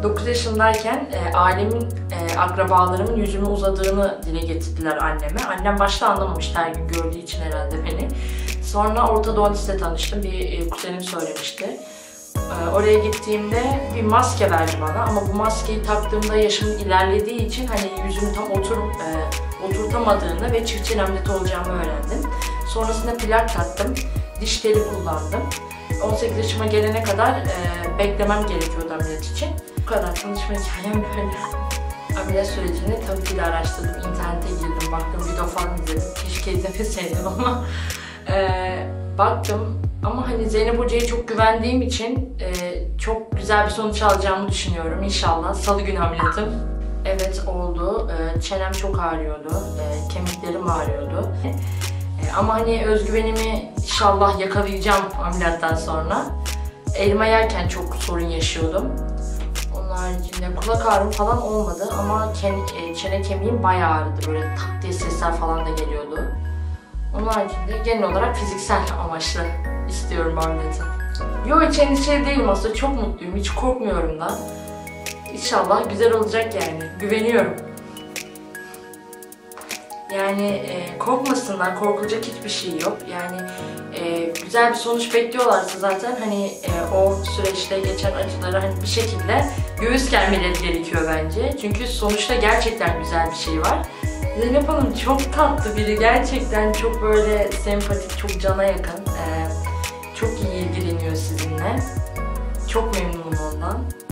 9 yaşındayken ailemin, akrabalarımın yüzümü uzadığını dile getirdiler anneme. Annem başta anlamamıştı, her gün gördüğü için herhalde beni. Sonra ortodontistle tanıştım, bir kuzenim söylemişti. Oraya gittiğimde bir maske verdi bana ama bu maskeyi taktığımda yaşım ilerlediği için hani yüzümü tam oturtamadığını ve çift çene ameliyatı olacağımı öğrendim. Sonrasında plak taktım, diş teli kullandım. 18 yaşıma gelene kadar beklemem gerekiyordu ameliyat için. Bu kadar tanışma hikayem böyle. Ameliyat sürecini tabii ki de araştırdım, internete girdim, baktım, video falan izledim. Keşke izlemeseydim ama baktım. Ama hani Zeynep Hoca'ya çok güvendiğim için çok güzel bir sonuç alacağımı düşünüyorum inşallah. Salı günü ameliyatım. Evet, oldu. Çenem çok ağrıyordu, kemiklerim ağrıyordu. Ama hani özgüvenimi inşallah yakalayacağım ameliyattan sonra. Elma yerken çok sorun yaşıyordum. Onun haricinde kulak ağrım falan olmadı ama çene kemiğim bayağı ağrıdı. Böyle tak diye sesler falan da geliyordu. Onun haricinde genel olarak fiziksel amaçlı istiyorum ameliyatı. Yo, hiç endişeli değilim aslında, çok mutluyum, hiç korkmuyorum da. İnşallah güzel olacak yani, güveniyorum. Yani korkmasınlar, korkulacak hiçbir şey yok. Yani güzel bir sonuç bekliyorlarsa zaten hani o süreçte geçen acıları hani bir şekilde göğüs germeleri gerekiyor bence. Çünkü sonuçta gerçekten güzel bir şey var. Zeynep Hanım çok tatlı biri, gerçekten çok böyle sempatik, çok cana yakın. Çok iyi ilgileniyor sizinle. Çok memnunum ondan.